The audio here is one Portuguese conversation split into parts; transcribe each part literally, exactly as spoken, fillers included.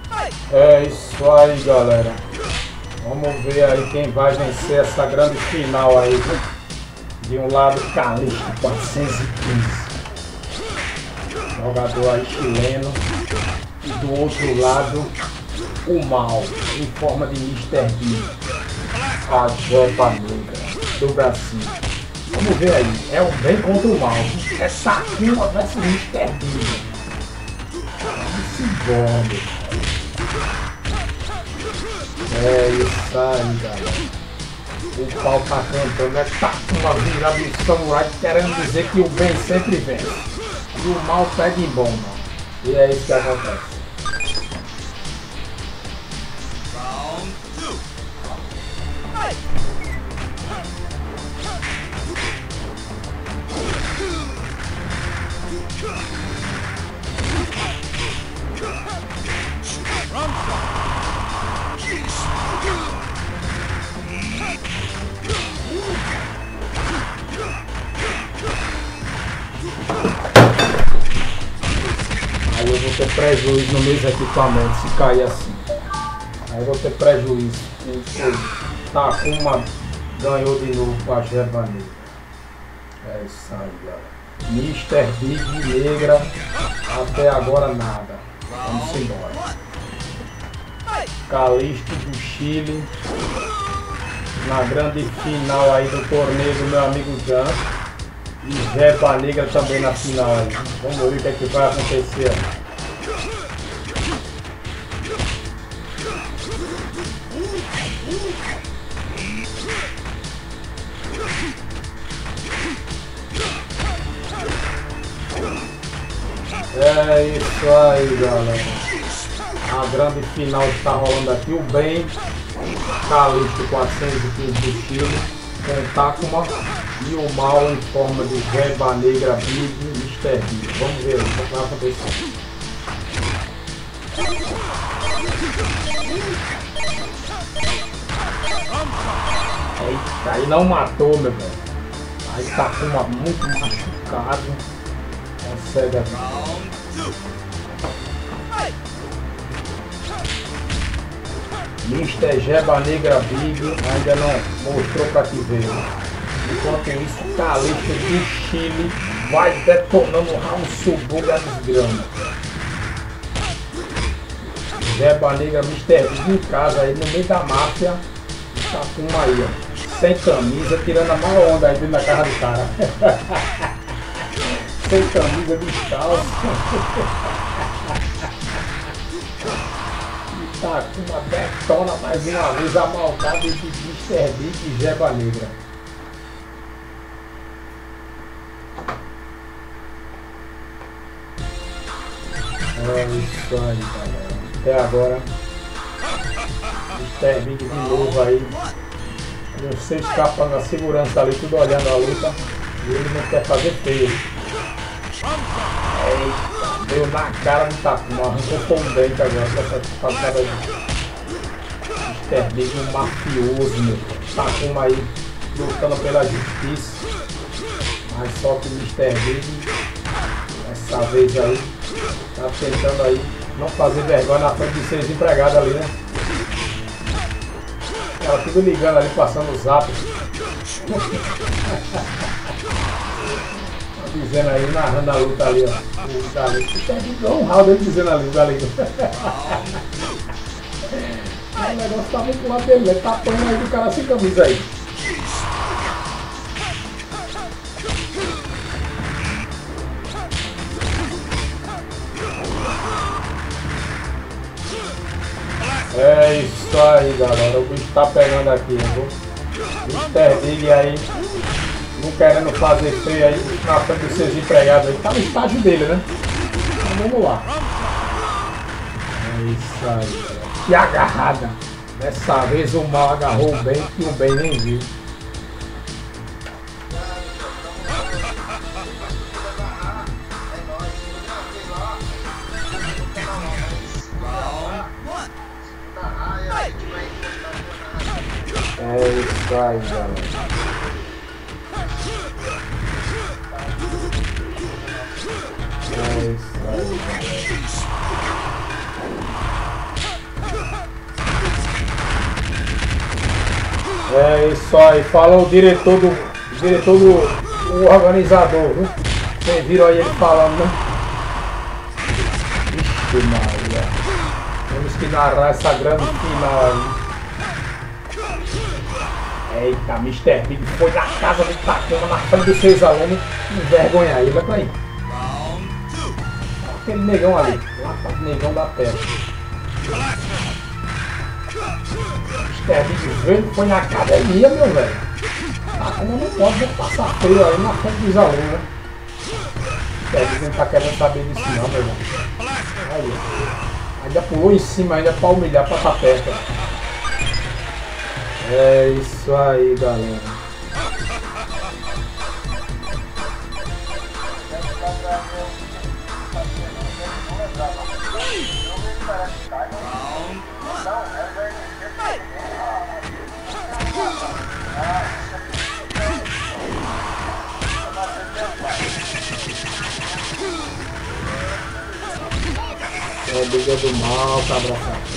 É isso aí, galera. Vamos ver aí quem vai vencer essa grande final aí. De um lado, Calixto quatrocentos e quinze, jogador aí chileno. E do outro lado, o Mal, em forma de mister B, a Jeba Negra do Brasil. Vamos ver aí, é o bem contra o mal. É Takuma versus mister B. Vamos embora. É isso aí, galera. O pau tá cantando, é Takuma virado de samurai, querendo dizer que o bem sempre vence. E o mal pega em bomba. E é isso que acontece. Aí eu vou ter prejuízo no meus equipamentos se cair assim. Aí eu vou ter prejuízo. Takuma ganhou de novo com a Jeba Negra. É isso aí, galera. mister Big Negra, até agora nada. Vamos embora. Calixto do Chile, na grande final aí do torneio do meu amigo Jan. E Jeba Negra também na final aí. Vamos ver o que é que vai acontecer. É isso aí, galera. A grande final está rolando aqui. O bem, Calixto quatrocentos e quinze do Chile, com Takuma, e o mal em forma de Jeba Negra Big mister B. Vamos ver o que vai acontecer. Eita, aí não matou, meu velho. Aí Takuma muito machucado. Consegue a vida. mister Jeba Negra Big ainda não mostrou pra que veio. Enquanto isso, Calixto do Chile vai detonando o Raul Subuga nos gramas. Jeba Negra mister B em casa aí no meio da máfia. Tá com uma aí, ó, sem camisa, tirando a maior onda aí dentro da casa do cara. Sem camisa, descalço. Tá com uma detona mais uma vez a maldade de mister B e Jeba Negra. É isso aí, galera. Até agora, mister B de novo aí. Você escapando a segurança ali, tudo olhando a luta. E ele não quer fazer feio. Eita, deu na cara do Takuma, arrancou com o dente agora com essa passada aí. mister B, um mafioso, meu. Takuma aí lutando pela justiça. Mas só que o mister B, dessa vez aí, tá tentando aí não fazer vergonha na frente de seus empregados ali, né? Ela tudo ligando ali, passando os zap. Dizendo aí, narrando a luta ali, ó. O Galego. Tem um round ele dizendo ali, o Galego. O negócio tá muito pro lado dele, ele tá apanhando aí do cara sem camisa aí. É isso aí, galera. O bicho tá pegando aqui, viu? mister Big aí, não querendo fazer feio aí na frente dos seus empregados aí. Tá no estágio dele, né? Então vamos lá. É isso aí, galera. Que agarrada. Dessa vez o mal agarrou o bem que o bem nem viu. É isso aí, galera. É isso aí, galera. É isso aí, fala o diretor do. O diretor do. O organizador, viu? Vocês viram aí ele falando, né? Ixi, Maria. Temos que narrar essa grande final aí. Eita, mister Big foi na casa do Takuma, na frente dos seus alunos, envergonhar ele, olha aí. Aquele negão ali, lá tá o negão da terra. mister Big veio, foi na academia, meu velho. Takuma não pode passar frio aí na frente dos alunos, né? mister Big não tá querendo saber disso não, meu velho. Aí, ainda pulou em cima, ainda pra humilhar, pra estar perto. É isso aí, galera. É a briga do mal, tá abraçado.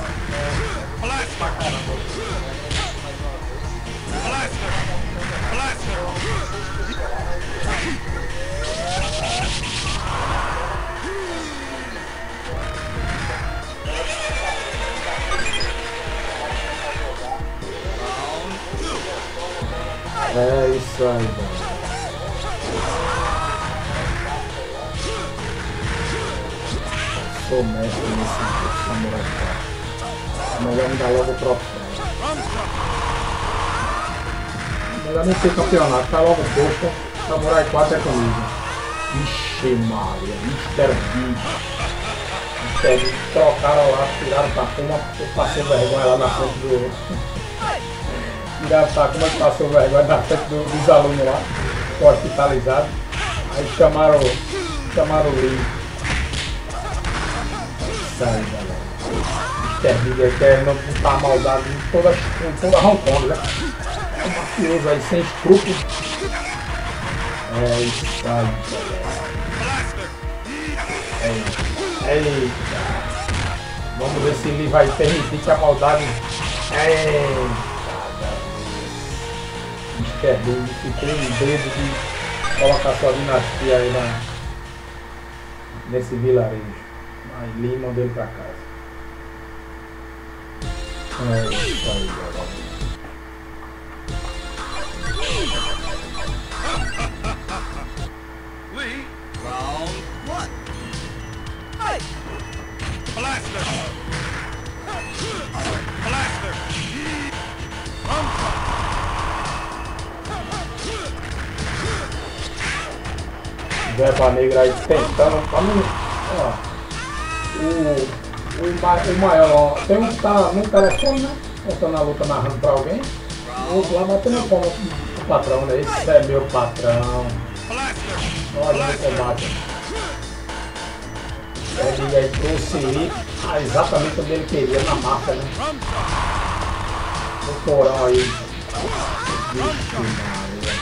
É isso aí, velho. Sou mestre nesse Samurai quatro. Melhor me dar logo o troféu. Melhor nem ter campeonato, tá logo posto. Samurai quatro é comigo. Ixi, Maria, mister Big. mister Big trocaram lá, tiraram o Takuma, eu passei vergonha lá na frente do. Tiraram o Takuma que passou vergonha na frente do, dos alunos lá, hospitalizados. Aí chamaram, chamaram o Lee. Isso aí, galera. mister Big querendo botar a maldade em toda, em toda Hong Kong, né? É um mafioso aí, sem escrúpulos. É isso aí, galera. Eita. Vamos ver se ele vai permitir que a maldade. Eita. mister Big ficou em dedo de colocar sua dinastia aí na, nesse vilarejo. Aí Lee mandou ele pra casa. É isso aí, galera. Lee, round one. Hey! Blaster! Blaster! Verba Negra aí tentando. Tá no, ó, o, o, ma, o maior, ó, tem um que tá no telefone, né? Contando a luta, narrando pra alguém. O outro lá batendo como o patrão, né? Esse é meu patrão. Olha o combate. Ele aí trouxe ele ah, exatamente onde ele queria, na massa, né? O porão aí. Vixe, Maria.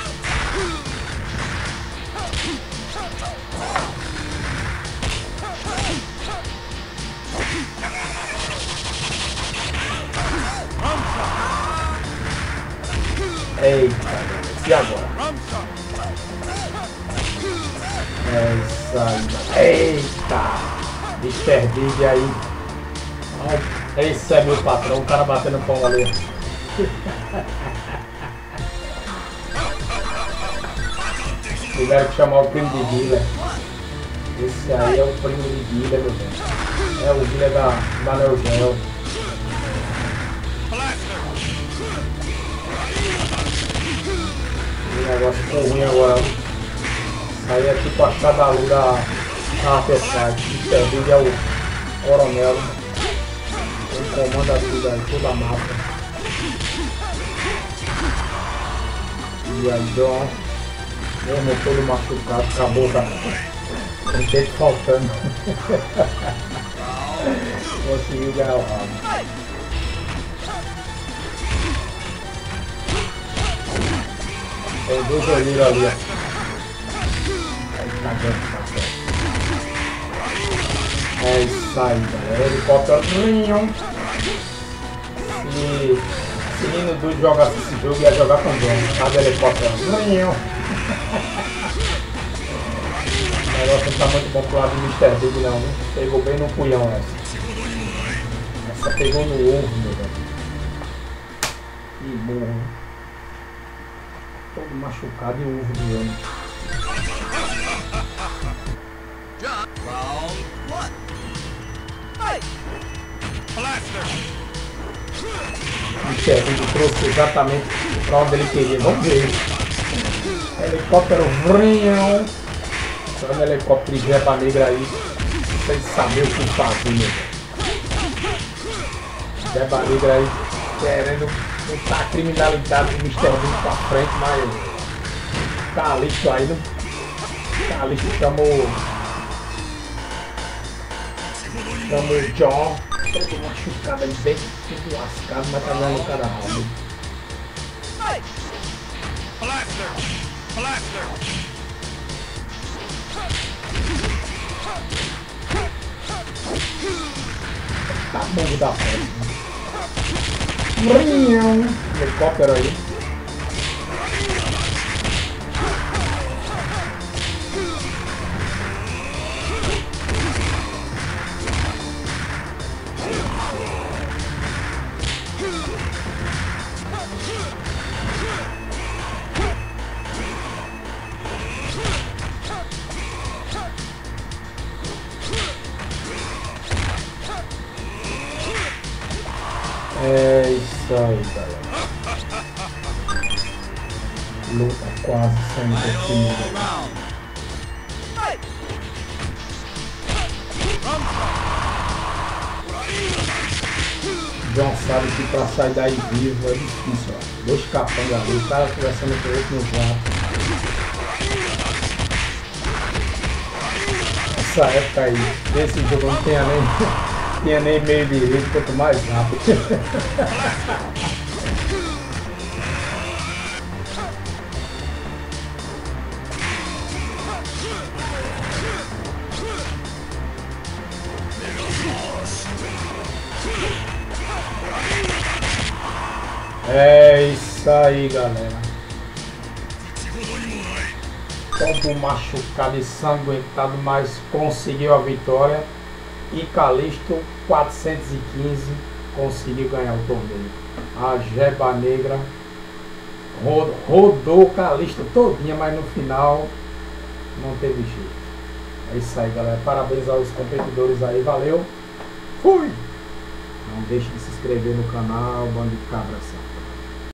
Eita, e agora? É isso aí. Eita! mister Big aí. Esse é meu patrão, o cara batendo pão ali. Tiveram que chamar o primo de Guilherme. Esse aí é o primo de Guilherme, meu velho. É o Guilherme da, da Neogel. O negócio ficou ruim agora. Isso aí é tipo a Shadalu da Artesite. mister Big é o coronel. Ele comanda tudo aí, toda a massa. E aí, John, mesmo todo machucado, acabou com o tempo faltando. Conseguiu ganhar o round. Tem dois olheiros ali, ó. Aí tá dentro, tá dentro. É isso aí, galera. Helicóptero. Se, se menino doido jogar esse jogo ia jogar com dono. Cada helicóptero. O negócio não tá muito bom pro lado do mister Big não, viu? Pegou bem no punhão essa. Essa pegou no ovo, meu velho. Que burro. Todo machucado e ovo de ano. Round one. Fight. Blaster. O mister Big trouxe exatamente pra onde ele queria. Vamos ver. Helicóptero vrinhão. Só no helicóptero de Jeba Negra aí. Sem saber o que fazer. Jeba Negra aí querendo botar a criminalidade do mister Big pra frente, mas Calixto aí não. Calixto chamou. Chamou o John. Todo machucado aí, bem tudo lascado, mas tá dando cada round. Blaster. Blaster. Tá bom da frente. Rinhão. Helicóptero aí. É isso aí, galera. Luta quase sendo definida. John sabe que pra sair daí vivo é difícil, ó. Dois capangas ali, o cara conversando com o outro no jato. Essa época aí, esse jogo não tinha nem, tinha nem meio direito, quanto mais rápido. É isso aí, galera. Todo machucado e sanguentado, mas conseguiu a vitória. E Calixto quatrocentos e quinze conseguiu ganhar o torneio. A Jeba Negra rodou o Calixto todinha, mas no final não teve jeito. É isso aí, galera. Parabéns aos competidores aí. Valeu. Fui! Não deixe de se inscrever no canal, bando de cabra.